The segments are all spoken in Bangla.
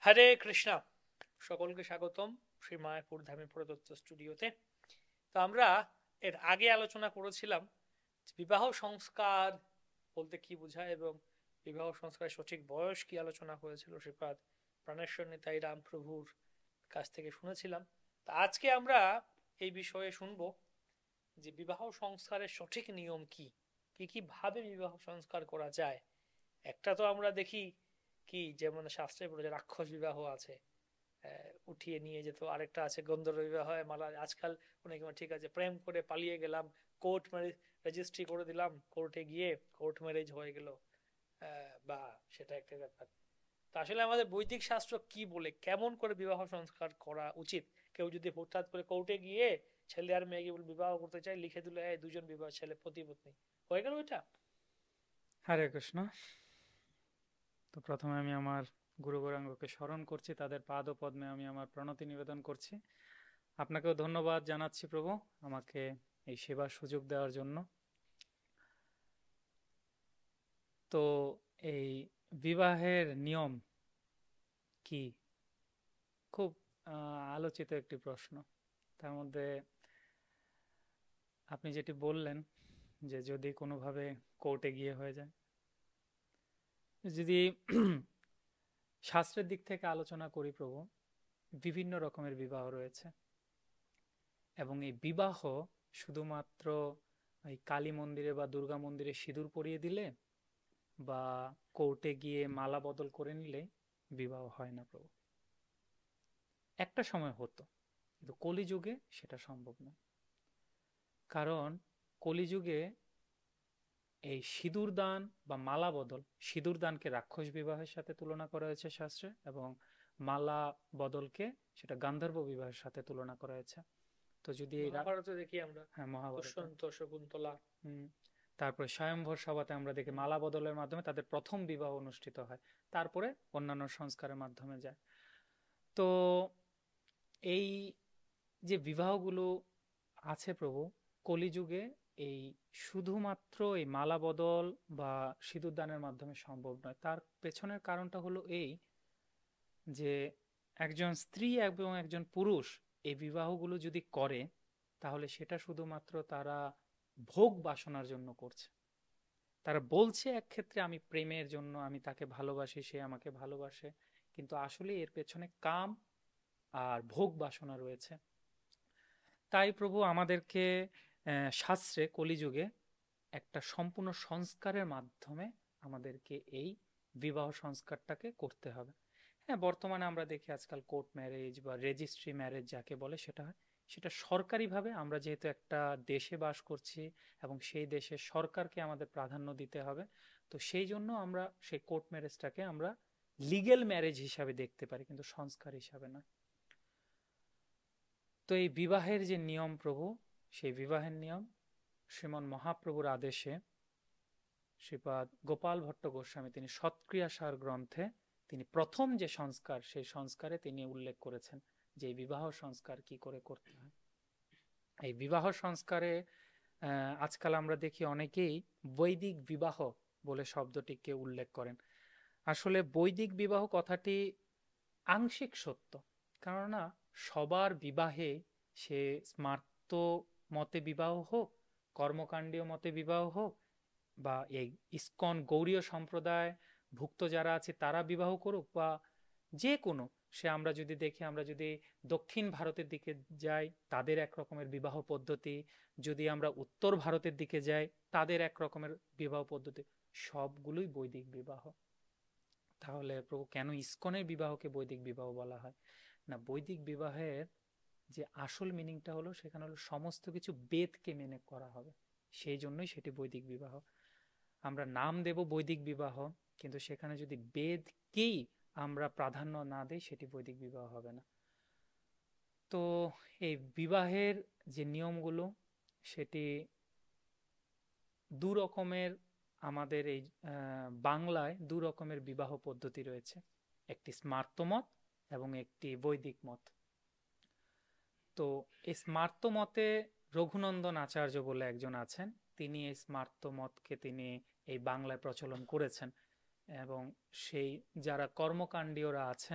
হরে কৃষ্ণা। সকলকে স্বাগতম শ্রী মায়াপুর ধামে প্রদত্ত স্টুডিওতে। তো আমরা এর আগে আলোচনা করেছিলাম বিবাহ সংস্কার বলতে কি বোঝায় এবং বিবাহ সংস্কারের সঠিক বয়স কি আলোচনা হয়েছিল শ্রীপাদ প্রাণেশ্বর নিতাই রাম প্রভুর কাছ থেকে শুনেছিলাম। তা আজকে আমরা এই বিষয়ে শুনবো যে বিবাহ সংস্কারের সঠিক নিয়ম কি, কি কি ভাবে বিবাহ সংস্কার করা যায়। একটা তো আমরা দেখি কি, যেমন শাস্ত্রে বলে যে রাক্ষস বিবাহ আছে, উঠিয়ে নিয়ে যেত। আরেকটা আছে গন্ধর্ব বিবাহ হয়, মালা আজকাল অনেক ঠিক আছে প্রেম করে পালিয়ে গেলাম, কোর্ট ম্যারেজ রেজিস্ট্রি করে দিলাম, কোর্টে গিয়ে কোর্ট ম্যারেজ হয়ে গেল। বা সেটা একটা ব্যাপার। তো আসলে আমাদের বৈদিক শাস্ত্র কি বলে কেমন করে বিবাহ সংস্কার করা উচিত? কেউ যদি হঠাৎ করে কোর্টে গিয়ে ছেলে আর মেয়েকে বলে বিবাহ করতে চায়, লিখে দিল এই দুজন বিবাহ, ছেলে পতি পত্নী হয়ে গেল এটা। হরে কৃষ্ণ। তো প্রথমে আমি আমার গুরু গৌরাঙ্গকে স্মরণ করছি, তাদের পাদ ও পদ্মে আমি আমার প্রণতি নিবেদন করছি। আপনাকেও ধন্যবাদ জানাচ্ছি প্রভু, আমাকে এই সেবার সুযোগ দেওয়ার জন্য। তো এই বিবাহের নিয়ম কি, খুব আলোচিত একটি প্রশ্ন। তার মধ্যে আপনি যেটি বললেন যে যদি কোনোভাবে কোর্টে গিয়ে হয়ে যায়, যদি শাস্ত্রের দিক থেকে আলোচনা করি প্রভু, বিভিন্ন রকমের বিবাহ রয়েছে এবং এই বিবাহ শুধুমাত্র এই কালী মন্দিরে বা দুর্গা মন্দিরে সিঁদুর পরিয়ে দিলে বা কোর্টে গিয়ে মালা বদল করে নিলে বিবাহ হয় না প্রভু। একটা সময় হতো, কিন্তু কলিযুগে সেটা সম্ভব নয়। কারণ কলিযুগে এই সিঁদুর দান বা মালা বদল, সিঁদুর দানকে রাক্ষস বিবাহের সাথে তুলনা করা হয়েছে শাস্ত্রে, এবং মালা বদলকে সেটা গান্ধর্ব বিবাহের সাথে তুলনা করা হয়েছে। তো যদি এই মহাভারতে দেখি আমরা হ্যাঁ, মহাভারতে। দুষ্যন্ত শকুন্তলা। হুম। তারপরে স্বয়ম্ভর সভাতে আমরা দেখি মালা বদলের মাধ্যমে তাদের প্রথম বিবাহ অনুষ্ঠিত হয়, তারপরে অন্যান্য সংস্কারের মাধ্যমে যায়। তো এই যে বিবাহগুলো আছে প্রভু, কলিযুগে এই শুধুমাত্র এই মালা বদল বা সিঁদুর দানের মাধ্যমে সম্ভব নয়। তার পেছনের কারণটা হলো এই যে একজন স্ত্রী এবং একজন পুরুষ এই বিবাহগুলো যদি করে, তাহলে সেটা শুধুমাত্র তারা ভোগ বাসনার জন্য করছে। তারা বলছে এক ক্ষেত্রে আমি প্রেমের জন্য, আমি তাকে ভালোবাসি, সে আমাকে ভালোবাসে, কিন্তু আসলে এর পেছনে কাম আর ভোগ বাসনা রয়েছে। তাই প্রভু আমাদেরকে শাস্ত্রে কলিযুগে একটা সম্পূর্ণ সংস্কারের মাধ্যমে আমাদেরকে এই বিবাহ সংস্কারটাকে করতে হবে। হ্যাঁ, বর্তমানে আমরা দেখি আজকাল কোর্ট ম্যারেজ বা রেজিস্ট্রি ম্যারেজ যাকে বলে সেটা হয়। সেটা সরকারিভাবে, আমরা যেহেতু একটা দেশে বাস করছি এবং সেই দেশের সরকারকে আমাদের প্রাধান্য দিতে হবে, তো সেই জন্য আমরা সেই কোর্ট ম্যারেজটাকে আমরা লিগেল ম্যারেজ হিসাবে দেখতে পারি, কিন্তু সংস্কার হিসাবে না। তো এই বিবাহের যে নিয়ম প্রভু, সেই বিবাহের নিয়ম শ্রীমন মহাপ্রভুর আদেশে শ্রীপাদ গোপাল ভট্ট গোস্বামী তিনি সৎক্রিয়াসার গ্রন্থে তিনি প্রথম যে সংস্কার, সেই সংস্কারে তিনি উল্লেখ করেছেন যে এই বিবাহ সংস্কার কি করে করতে হয়। এই বিবাহ সংস্কারে আজকাল আমরা দেখি অনেকেই বৈদিক বিবাহ বলে শব্দটিকে উল্লেখ করেন। আসলে বৈদিক বিবাহ কথাটি আংশিক সত্য, কেননা সবার বিবাহে, সে স্মার্ত মতে বিবাহ হোক, কর্মকাণ্ডীয় মতে বিবাহ হোক, বা এই ইস্কন গৌড়ীয় সম্প্রদায় ভুক্ত যারা আছে তারা বিবাহ করুক, বা যে কোনো, সে আমরা যদি দেখি, আমরা যদি দক্ষিণ ভারতের দিকে যাই তাদের এক রকমের বিবাহ পদ্ধতি, যদি আমরা উত্তর ভারতের দিকে যাই তাদের এক রকমের বিবাহ পদ্ধতি, সবগুলোই বৈদিক বিবাহ। তাহলে প্রভু কেন ইস্কনের বিবাহকে বৈদিক বিবাহ বলা হয়? না, বৈদিক বিবাহের যে আসল মিনিংটা হলো, সেখানে হলো সমস্ত কিছু বেদকে মেনে করা হবে, সেই জন্যই সেটি বৈদিক বিবাহ। আমরা নাম দেব বৈদিক বিবাহ, কিন্তু সেখানে যদি বেদকেই আমরা প্রাধান্য না দিই, সেটি বৈদিক বিবাহ হবে না। তো এই বিবাহের যে নিয়মগুলো, সেটি দু রকমের, আমাদের এই বাংলায় দু রকমের বিবাহ পদ্ধতি রয়েছে, একটি স্মার্ত মত এবং একটি বৈদিক মত। তো এই স্মার্ত মতে রঘুনন্দন আচার্য বলে একজন আছেন, তিনি এই স্মার্ত মতকে তিনি এই বাংলায় প্রচলন করেছেন, এবং সেই যারা কর্মকাণ্ডীয়রা আছেন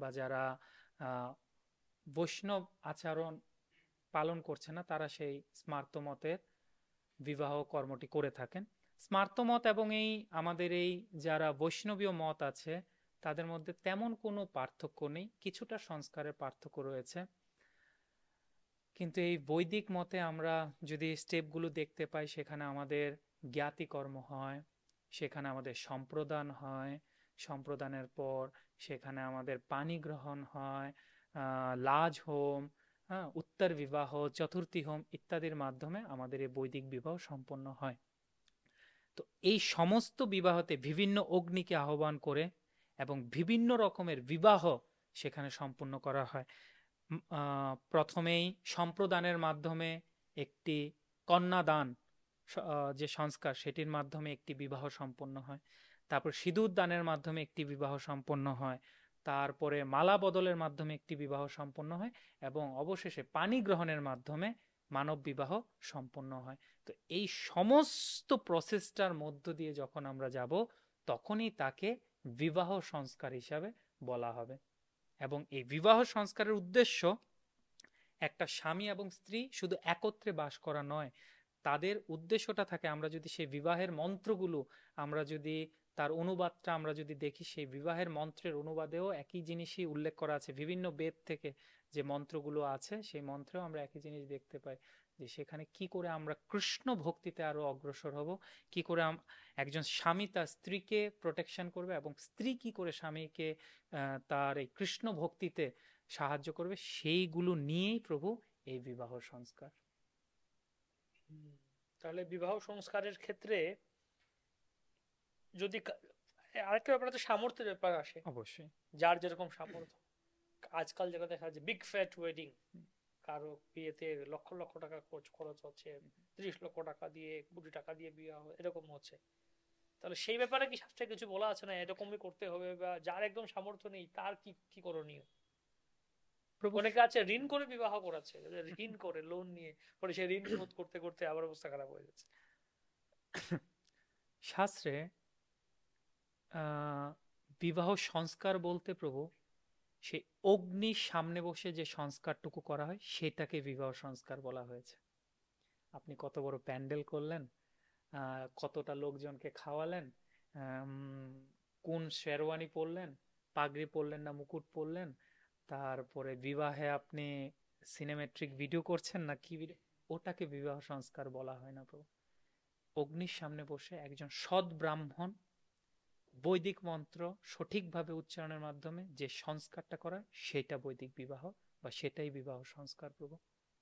বা যারা আহ, বৈষ্ণব আচরণ পালন করছে না, তারা সেই স্মার্ত মতের বিবাহ কর্মটি করে থাকেন। স্মার্ত মত এবং আমাদের এই যারা বৈষ্ণবীয় মত আছে, তাদের মধ্যে তেমন কোনো পার্থক্য নেই, কিছুটা সংস্কারের পার্থক্য রয়েছে। কিন্তু এই বৈদিক মতে আমরা যদি স্টেপগুলো দেখতে পাই, সেখানে আমাদের জ্ঞাতিকর্ম হয়, সেখানে আমাদের সম্প্রদান হয়, সম্প্রদানের পর সেখানে আমাদের পানি গ্রহণ হয়, লাজ হোম, হ্যাঁ, উত্তর বিবাহ, চতুর্থী হোম ইত্যাদির মাধ্যমে আমাদের এই বৈদিক বিবাহ সম্পন্ন হয়। তো এই সমস্ত বিবাহতে বিভিন্ন অগ্নিকে আহ্বান করে এবং বিভিন্ন রকমের বিবাহ সেখানে সম্পূর্ণ করা হয়। প্রথমেই সম্প্রদানের মাধ্যমে একটি কন্যাদান, যে সংস্কার, সেটির মাধ্যমে একটি বিবাহ সম্পন্ন হয়। তারপর সিঁদুর দানের মাধ্যমে একটি বিবাহ সম্পন্ন হয়। তারপরে মালা বদলের মাধ্যমে একটি বিবাহ সম্পন্ন হয় এবং অবশেষে পানি গ্রহণের মাধ্যমে মানব বিবাহ সম্পন্ন হয়। তো এই সমস্ত প্রসেসটার মধ্য দিয়ে যখন আমরা যাব, তখনই তাকে বিবাহ সংস্কার হিসাবে বলা হবে। এবং এই বিবাহ সংস্কারের উদ্দেশ্য একটা স্বামী এবং স্ত্রী শুধু একত্রে বাস করা নয়, তাদের উদ্দেশ্যটা থাকে, আমরা যদি সেই বিবাহের মন্ত্রগুলো, আমরা যদি তার অনুবাদটা আমরা যদি দেখি, সেই বিবাহের মন্ত্রের অনুবাদেও একই জিনিসই উল্লেখ করা আছে। বিভিন্ন বেদ থেকে যে মন্ত্রগুলো আছে, সেই মন্ত্রেও আমরা একই জিনিস দেখতে পাই, যে সেখানে কি করে আমরা কৃষ্ণ ভক্তিতে আরো অগ্রসর হব, কি করে একজন স্বামী তার স্ত্রীকে প্রোটেকশন করবে এবং স্ত্রী কি করে স্বামীকে তার এই কৃষ্ণ ভক্তিতে সাহায্য করবে, সেইগুলো নিয়েই প্রভু এই বিবাহ সংস্কার। তাহলে বিবাহ সংস্কারের ক্ষেত্রে যদি আরেকটা ব্যাপার তো সামর্থ্যের ব্যাপার আসে, অবশ্যই। যার যেরকম সামর্থ্য। আজকাল যেটা দেখা যাচ্ছে বিগ ফ্যাট ওয়েডিং, কারো বিয়েতে লক্ষ লক্ষ টাকা খরচ হচ্ছে, 30 লক্ষ টাকা দিয়ে, 20 টাকা দিয়ে বিয়ে এরকম হচ্ছে। তাহলে সেই ব্যাপারে কি শাস্ত্রে কিছু বলা আছে না এরকমই করতে হবে, বা যার একদম সামর্থ্য নেই তার কি কি করণীয়? প্রভু অনেকে আছে ঋণ করে বিবাহ করাচ্ছে, ঋণ করে লোন নিয়ে, পরে সে ঋণ শোধ করতে করতে আবার অবস্থা খারাপ হয়ে যাচ্ছে। শাস্ত্রে বিবাহ সংস্কার বলতে প্রভু সেই অগ্নির সামনে বসে যে সংস্কারটুকু করা হয়, সেটাকে বিবাহ সংস্কার বলা হয়েছে। আপনি কত বড় প্যান্ডেল করলেন, কতটা লোকজনকে খাওয়ালেন, কোন শেরওয়ানি পরলেন, পাগড়ি পরলেন না মুকুট পরলেন, তারপরে বিবাহে আপনি সিনেমেট্রিক ভিডিও করছেন না কি ভিডিও, ওটাকে বিবাহ সংস্কার বলা হয় না প্রভু। অগ্নির সামনে বসে একজন সৎ ব্রাহ্মণ বৈদিক মন্ত্র সঠিকভাবে উচ্চারণের মাধ্যমে যে সংস্কারটা করা, সেটা বৈদিক বিবাহ, বা সেটাই বিবাহ সংস্কার প্রভু।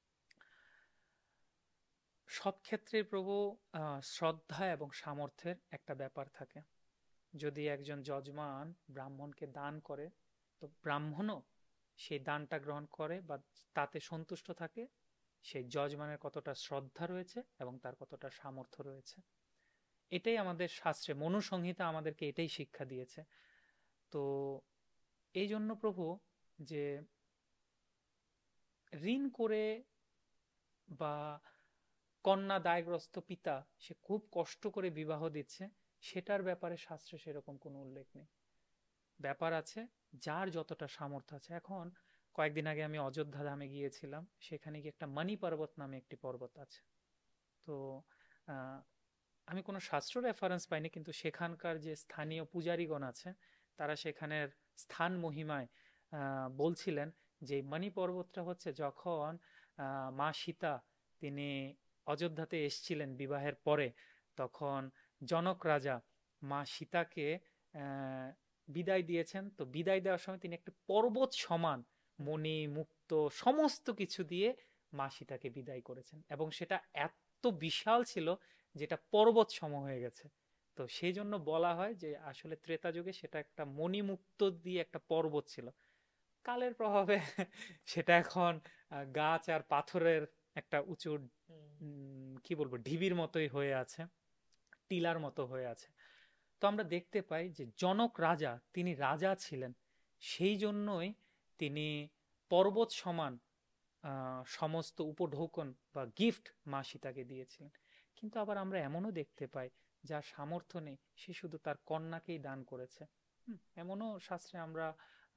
সব ক্ষেত্রে প্রভু শ্রদ্ধা এবং সামর্থ্যের একটা ব্যাপার থাকে। যদি একজন যজমান ব্রাহ্মণকে দান করে, তো ব্রাহ্মণও সেই দানটা গ্রহণ করে বা তাতে সন্তুষ্ট থাকে, সেই যজমানের কতটা শ্রদ্ধা রয়েছে এবং তার কতটা সামর্থ্য রয়েছে। এটাই আমাদের শাস্ত্রে, মনুসংহিতা আমাদেরকে এটাই শিক্ষা দিয়েছে। তো এই জন্য প্রভু, যে ঋণ করে বা কন্যা দায়গ্রস্ত পিতা সে খুব কষ্ট করে বিবাহ দিচ্ছে, সেটার ব্যাপারে শাস্ত্রে সেরকম কোনো উল্লেখ নেই। ব্যাপার আছে যার যতটা সামর্থ্য আছে। এখন কয়েকদিন আগে আমি অযোধ্যা ধামে গিয়েছিলাম, সেখানে গিয়ে একটা মানি পর্বত নামে একটি পর্বত আছে। তো আমি কোনো শাস্ত্র রেফারেন্স পাইনি, কিন্তু সেখানকার যে স্থানীয় পূজারীগণ আছে, তারা সেখানের স্থান মহিমায় বলছিলেন যে মানি পর্বতটা হচ্ছে যখন মা সীতা তিনি অযোধ্যাতে এসছিলেন বিবাহের পরে, তখন জনক রাজা মা সীতাকে বিদায় দিয়েছেন। তো বিদায় দেওয়ার সময় তিনি একটা পর্বত সমান মণি মুক্ত সমস্ত কিছু দিয়ে মা সীতাকে বিদায় করেছেন, এবং সেটা এত বিশাল ছিল যেটা পর্বত সম হয়ে গেছে। তো সেই জন্য বলা হয় যে আসলে ত্রেতা যুগে সেটা একটা মণিমুক্ত দিয়ে একটা পর্বত ছিল। কালের প্রভাবে সেটা এখন গাছ আর পাথরের একটা উঁচু কি বলবো ঢিবির মতোই হয়ে আছে, টিলার মতো হয়ে আছে। তো আমরা দেখতে পাই যে জনক রাজা, তিনি রাজা ছিলেন, সেই জন্যই তিনি পর্বত সমান সমস্ত উপঢৌকন বা গিফট মা সীতাকে দিয়েছিলেন। কিন্তু আবার আমরা এমনও দেখতে পাই যার সামর্থ্য নেই, সে শুধু তার কন্যাকেই দান করেছে। এমনও শাস্ত্রে আমরা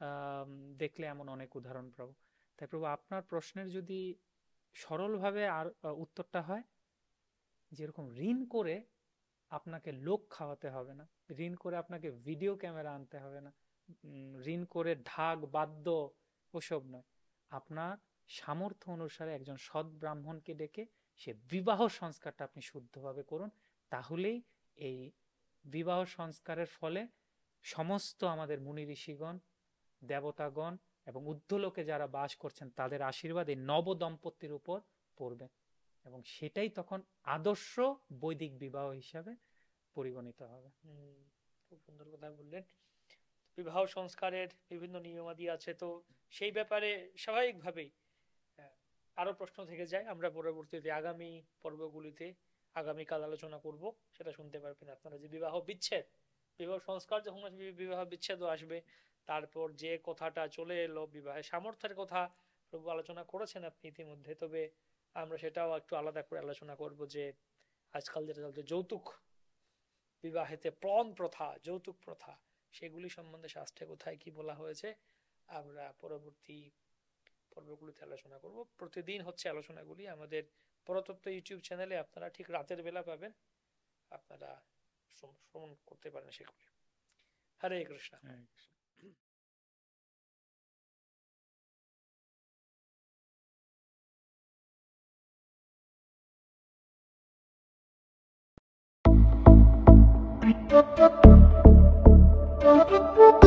আম, দেখলে এমন অনেক উদাহরণ প্রভু। তাই প্রভু আপনার প্রশ্নের যদি সরলভাবে আর উত্তরটা হয়, যেরকম ঋণ করে আপনাকে লোক খাওয়াতে হবে না, ঋণ করে আপনাকে ভিডিও ক্যামেরা আনতে হবে না, ঋণ করে ঢাক বাদ্য ওসব নয়, আপনার সামর্থ্য অনুসারে একজন সৎ ব্রাহ্মণকে ডেকে সে বিবাহ সংস্কারটা আপনি শুদ্ধভাবে করুন। তাহলেই এই বিবাহ সংস্কারের ফলে সমস্ত আমাদের মুনি ঋষিগণ, দেবতাগণ এবং ঊর্ধ্বলোকে যারা বাস করছেন তাদের আশীর্বাদ এই নব দম্পতির উপর পড়বে, এবং সেটাই তখন আদর্শ বৈদিক বিবাহ হিসাবে পরিগণিত হবে। খুব সুন্দর কথা বললেন। বিবাহ সংস্কারের বিভিন্ন নিয়মাদি আছে, তো সেই ব্যাপারে স্বাভাবিকভাবেই আরো প্রশ্ন থেকে যায়। আমরা পরবর্তীতে আগামী পর্বগুলিতে আগামীকাল আলোচনা করব, সেটা শুনতে পারবেন আপনারা। যে বিবাহ বিচ্ছেদ, বিবাহ সংস্কার যখন আসবে, বিবাহ বিচ্ছেদও আসবে, তারপর যে কথাটা চলে এলো বিবাহের সামর্থ্যের কথা প্রভু আলোচনা করেছেন আপনি ইতিমধ্যে, তবে আমরা সেটাও একটু আলাদা করে আলোচনা করব। যে আজকাল যেটা চলছে যৌতুক বিবাহেতে, প্রণ প্রথা, যৌতুক প্রথা, সেগুলি সম্বন্ধে শাস্ত্রে কোথায় কি বলা হয়েছে আমরা পরবর্তী পর্বগুলিতে আলোচনা করব। প্রতিদিন হচ্ছে আলোচনাগুলি আমাদের পরতত্ত্ব ইউটিউব চ্যানেলে, আপনারা ঠিক রাতের বেলা পাবেন, আপনারা শ্রবণ করতে পারেন সেগুলি। হরে কৃষ্ণ। Thank you.